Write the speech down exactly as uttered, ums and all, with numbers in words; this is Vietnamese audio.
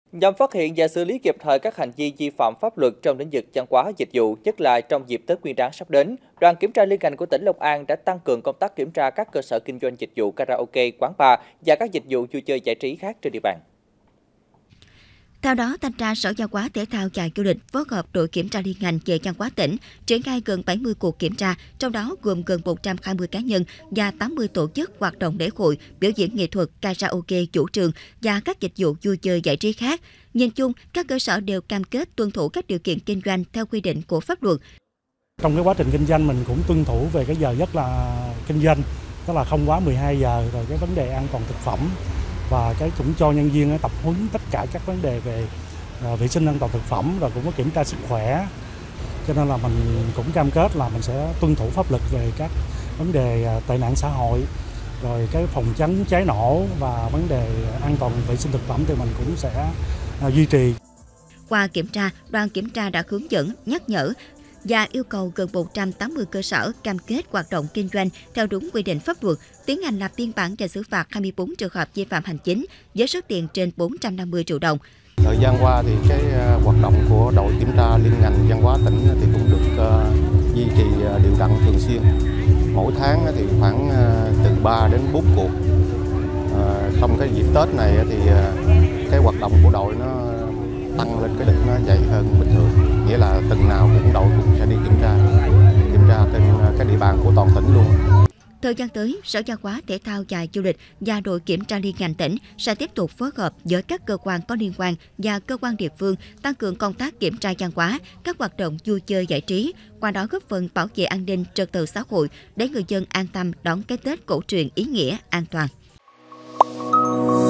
Nhằm phát hiện và xử lý kịp thời các hành vi vi phạm pháp luật trong lĩnh vực văn hóa dịch vụ, nhất là trong dịp Tết Nguyên đán sắp đến, đoàn kiểm tra liên ngành của tỉnh Long An đã tăng cường công tác kiểm tra các cơ sở kinh doanh dịch vụ karaoke, quán bar và các dịch vụ vui chơi giải trí khác trên địa bàn. Theo đó, thanh tra Sở Văn hóa Thể thao và Du lịch phối hợp đội kiểm tra liên ngành về văn hóa tỉnh triển khai gần bảy mươi cuộc kiểm tra, trong đó gồm gần một trăm hai mươi cá nhân và tám mươi tổ chức hoạt động lễ hội, biểu diễn nghệ thuật, karaoke, vũ trường và các dịch vụ vui chơi giải trí khác. Nhìn chung, các cơ sở đều cam kết tuân thủ các điều kiện kinh doanh theo quy định của pháp luật. Trong cái quá trình kinh doanh mình cũng tuân thủ về cái giờ rất là kinh doanh, tức là không quá mười hai giờ, rồi cái vấn đề an toàn thực phẩm và cái cũng cho nhân viên tập huấn tất cả các vấn đề về vệ sinh an toàn thực phẩm, rồi cũng có kiểm tra sức khỏe. Cho nên là mình cũng cam kết là mình sẽ tuân thủ pháp luật về các vấn đề tệ nạn xã hội, rồi cái phòng chống cháy nổ và vấn đề an toàn vệ sinh thực phẩm thì mình cũng sẽ duy trì. Qua kiểm tra, đoàn kiểm tra đã hướng dẫn, nhắc nhở và yêu cầu gần một trăm tám mươi cơ sở cam kết hoạt động kinh doanh theo đúng quy định pháp luật, tiến hành lập biên bản và xử phạt hai mươi bốn trường hợp vi phạm hành chính với số tiền trên bốn trăm năm mươi triệu đồng. Thời gian qua thì cái hoạt động của đội kiểm tra liên ngành văn hóa tỉnh thì cũng được uh, duy trì đều đặn thường xuyên. Mỗi tháng thì khoảng uh, từ ba đến bốn cuộc. Uh, trong cái dịp Tết này thì uh, cái hoạt động của đội nó tăng lên cái đích nó dày hơn bình thường, nghĩa là tuần nào cũng đội cũng sẽ đi kiểm tra, kiểm tra trên cái địa bàn của toàn tỉnh luôn. Thời gian tới, Sở Văn hóa Thể thao và Du lịch và đội kiểm tra liên ngành tỉnh sẽ tiếp tục phối hợp với các cơ quan có liên quan và cơ quan địa phương tăng cường công tác kiểm tra văn hóa, các hoạt động vui chơi giải trí, qua đó góp phần bảo vệ an ninh trật tự xã hội để người dân an tâm đón cái Tết cổ truyền ý nghĩa, an toàn.